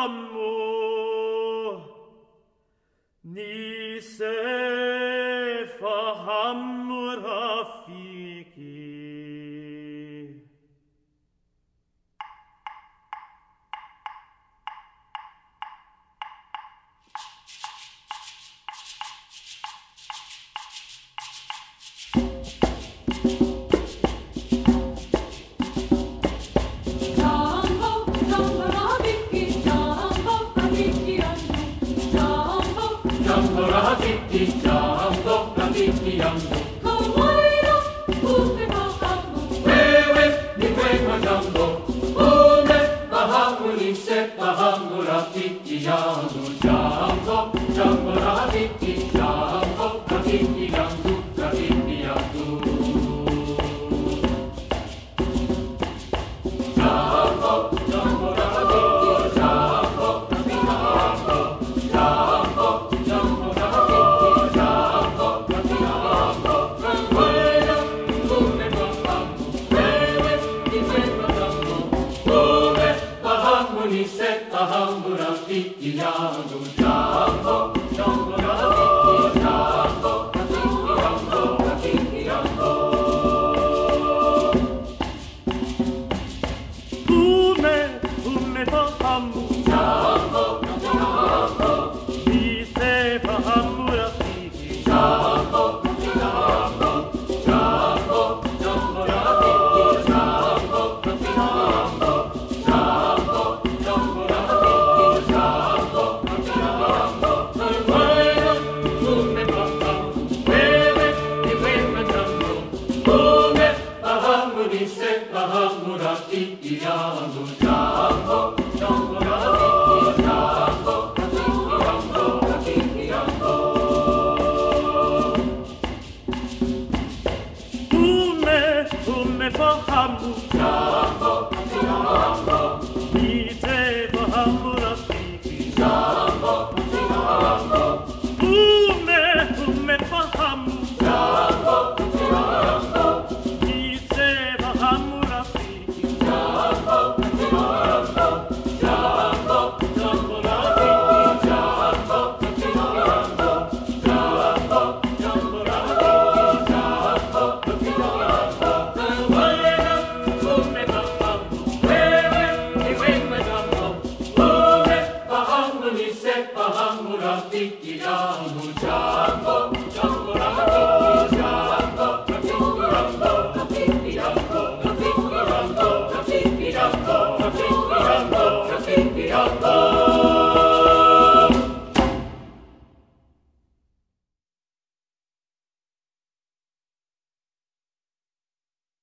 hammu, ni se fahammu rafiki. Jambo rafiki yangu, kawaida umefahamu, wewe ni mwema jambo, umefahamu nisefahamu rafiki yangu. Jambo rafiki yangu, rafiki yangu, rafiki yangu. Jambo rafiki yangu, nisefahamu rafiki yangu. Jambo rafiki yangu, rafiki yangu. Umefahamu, Jambo nisefahamu rafiki. jambo rafiki yangu, jambo rafiki yangu. Nisefahamu rafiki yangu. Jambo rafiki yangu, rafiki yangu. Umefahamu, Jambo rafiki yangu.